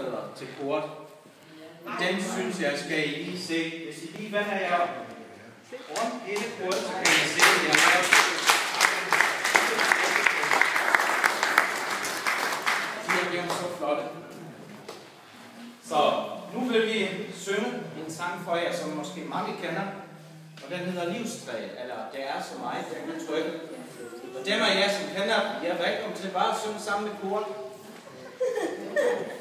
rettigheder til kort. Den synes jeg, skal I lige se. Hvis I lige vender jer rundt hele kortet, så kan I se, at jeg har de er blevet så flotte. Så nu vil vi synge en sang for jer, som måske mange kender. Og den hedder Livstræet, eller Det er så meget, jeg kan trykke. Og dem af jer, som kender, I er velkommen til bare at synge sammen med kort.